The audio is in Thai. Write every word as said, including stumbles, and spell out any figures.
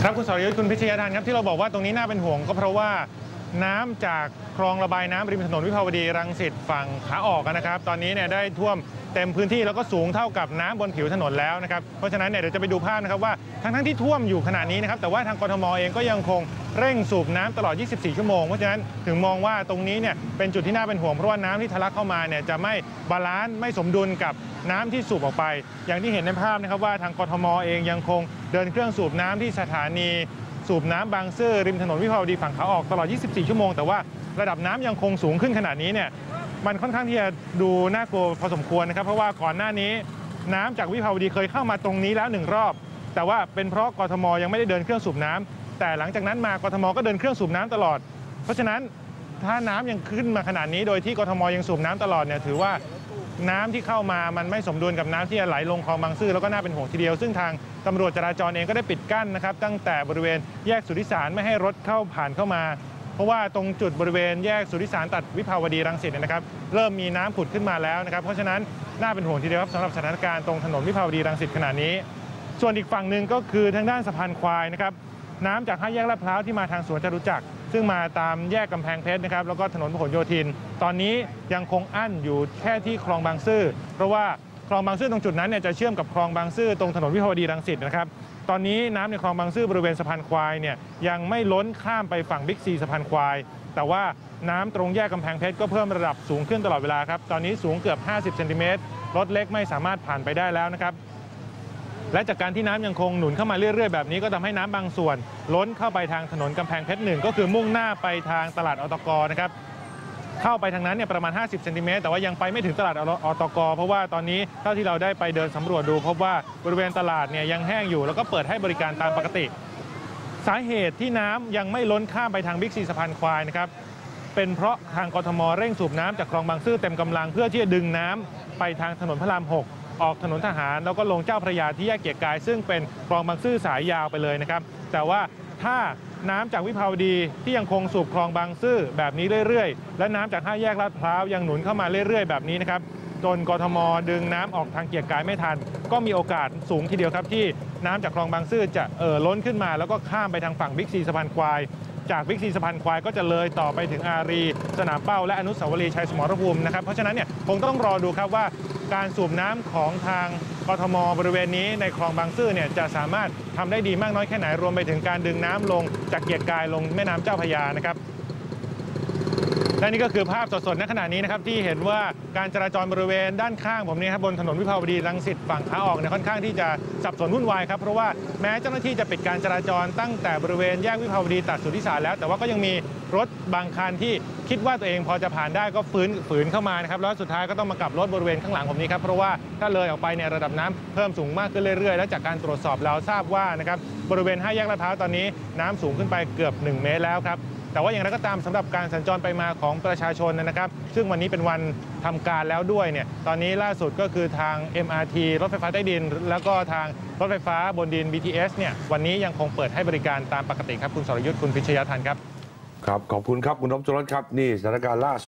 ครับคุณสรยุทธคุณพิชยาทันครับที่เราบอกว่าตรงนี้น่าเป็นห่วงก็เพราะว่าน้ำจากคลองระบายน้ำริมถนนวิภาวดีรังสิตฝั่งขาออกนะครับตอนนี้เนี่ยได้ท่วมเต็มพื้นที่แล้วก็สูงเท่ากับน้ำบนผิวถนนแล้วนะครับเพราะฉะนั้นเนี่ยเดี๋ยวจะไปดูภาพนะครับว่าทั้งทั้งที่ท่วมอยู่ขนาดนี้นะครับแต่ว่าทางกทมเองก็ยังคงเร่งสูบน้ำตลอดยี่สิบสี่ชั่วโมงเพราะฉะนั้นถึงมองว่าตรงนี้เนี่ยเป็นจุดที่น่าเป็นห่วงเพราะว่าน้ำที่ทะลักเข้ามาเนี่ยจะไม่บาลานซ์ไม่สมดุลกับน้ำที่สูบออกไปอย่างที่เห็นในภาพนะครับว่าทางกทมเองยังคงเดินเครื่องสูบน้ำที่สถานีสูบน้ำบางซื่อริมถนนวิภาวดีฝั่งขาออกตลอดยี่สิบสี่ชั่วโมงแต่ว่าระดับน้ำยังคงสูงขึ้นขนาดนี้เนี่ยมันค่อนข้างที่จะดูน่ากลัวพอสมควรนะครับเพราะว่าก่อนหน้านี้น้ำจากวิภาวดีเคยเข้ามาตรงนี้แล้วหนึ่งรอบแต่ว่าเป็นเพราะกทมยังไม่ได้เดินเครื่องสูบน้ำแต่หลังจากนั้นมากทมก็เดินเครื่องสูบน้ำตลอดเพราะฉะนั้นถ้าน้ำยังขึ้นมาขนาดนี้โดยที่กทมยังสูบน้ำตลอดเนี่ยถือว่าน้ำที่เข้ามามันไม่สมดุลกับน้ำที่ไหลลงคลองบางซื่อแล้วก็น่าเป็นห่วงทีเดียวซึ่งทางตำรวจจราจรเองก็ได้ปิดกั้นนะครับตั้งแต่บริเวณแยกสุทธิสารไม่ให้รถเข้าผ่านเข้ามาเพราะว่าตรงจุดบริเวณแยกสุทธิสารตัดวิภาวดีรังสิตนะครับเริ่มมีน้ำผุดขึ้นมาแล้วนะครับเพราะฉะนั้นน่าเป็นห่วงทีเดียวครับสำหรับสถานการณ์ตรงถนนวิภาวดีรังสิตขณะนี้ส่วนอีกฝั่งหนึ่งก็คือทางด้านสะพานควายนะครับน้ำจากห้าแยกลาดพร้าวที่มาทางสวนจตุจักรซึ่งมาตามแยกกำแพงเพชรนะครับแล้วก็ถนนพหลโยธินตอนนี้ยังคงอั้นอยู่แค่ที่คลองบางซื่อเพราะว่าคลองบางซื่อตรงจุดนั้นเนี่ยจะเชื่อมกับคลองบางซื่อตรงถนนวิภาวดีรังสิตนะครับตอนนี้น้ำในคลองบางซื่อบริเวณสะพานควายเนี่ยยังไม่ล้นข้ามไปฝั่งบิ๊กซีสะพานควายแต่ว่าน้ำตรงแยกกำแพงเพชรก็เพิ่มระดับสูงขึ้นตลอดเวลาครับตอนนี้สูงเกือบห้าสิบเซนติเมตรรถเล็กไม่สามารถผ่านไปได้แล้วนะครับและจากการที่น้ำยังคงหนุนเข้ามาเรื่อยๆแบบนี้ก็ทำให้น้ำบางส่วนล้นเข้าไปทางถนนกำแพงเพชรหนึ่งก็คือมุ่งหน้าไปทางตลาดอตกนะครับเข้าไปทางนั้นเนี่ยประมาณห้าสิบเซนติเมตรแต่ว่ายังไปไม่ถึงตลาดอตกเพราะว่าตอนนี้เท่าที่เราได้ไปเดินสำรวจดูพบว่าบริเวณตลาดเนี่ยยังแห้งอยู่แล้วก็เปิดให้บริการตามปกติสาเหตุที่น้ำยังไม่ล้นข้ามไปทางบิ๊กซีสะพานควายนะครับเป็นเพราะทางกทมเร่งสูบน้ำจากคลองบางซื่อเต็มกำลังเพื่อที่จะดึงน้ำไปทางถนนพระรามหกออกถนนทหารแล้วก็ลงเจ้าพระยาที่แยกเกียรติกายซึ่งเป็นคลองบางซื่อสายยาวไปเลยนะครับแต่ว่าถ้าน้ำจากวิภาวดีที่ยังคงสูบคลองบางซื่อแบบนี้เรื่อยๆและน้ำจากห้าแยกลาดพร้าวยังหนุนเข้ามาเรื่อยๆแบบนี้นะครับจนกทมดึงน้ำออกทางเกียรติกายไม่ทันก็มีโอกาสสูงทีเดียวครับที่น้ำจากคลองบางซื่อจะเอ่อล้นขึ้นมาแล้วก็ข้ามไปทางฝั่งบิ๊กซีสะพานควายจากบิ๊กซีสะพานควายก็จะเลยต่อไปถึงอารีสนามเป้าและอนุสาวรีย์ชัยสมรภูมินะครับเพราะฉะนั้นเนี่ยคงต้องรอดูครับว่าการสูบน้ำของทางกทมบริเวณนี้ในคลองบางซื่อเนี่ยจะสามารถทำได้ดีมากน้อยแค่ไหนรวมไปถึงการดึงน้ำลงจากเกียรติกายลงแม่น้ำเจ้าพระยานะครับและนี่ก็คือภาพสดๆณขณะนี้นะครับที่เห็นว่าการจราจรบริเวณด้านข้างผมนี่ครับบนถนนวิภาวดีรังสิตฝั่งขาออกเนี่ยค่อนข้างที่จะสับสนวุ่นวายครับเพราะว่าแม้เจ้าหน้าที่จะปิดการจราจรตั้งแต่บริเวณแยกวิภาวดีตัดสุทธิสารแล้วแต่ว่าก็ยังมีรถบางคันที่คิดว่าตัวเองพอจะผ่านได้ก็ฝืนฝืนเข้ามานะครับแล้วสุดท้ายก็ต้องมากลับรถบริเวณข้างหลังผมนี้ครับเพราะว่าถ้าเลยออกไปเนี่ยระดับน้ำเพิ่มสูงมากขึ้นเรื่อยๆและจากการตรวจสอบเราทราบว่านะครับบริเวณห้าแยกลาดพร้าวตอนนี้น้ำสูงขึ้นไปเกือบหนึ่งเมตรแล้วครับแต่ว่าอย่างไรก็ตามสำหรับการสัญจรไปมาของประชาชนนะครับซึ่งวันนี้เป็นวันทำการแล้วด้วยเนี่ยตอนนี้ล่าสุดก็คือทาง เอ็ม อาร์ ที รถไฟฟ้าใต้ดินแล้วก็ทางรถไฟฟ้าบนดิน บี ที เอส เนี่ยวันนี้ยังคงเปิดให้บริการตามปกติครับคุณสรยุทธคุณพิชยาทันครับครับขอบคุณครับคุณนพจรครับนี่สถานการณ์ล่าสุด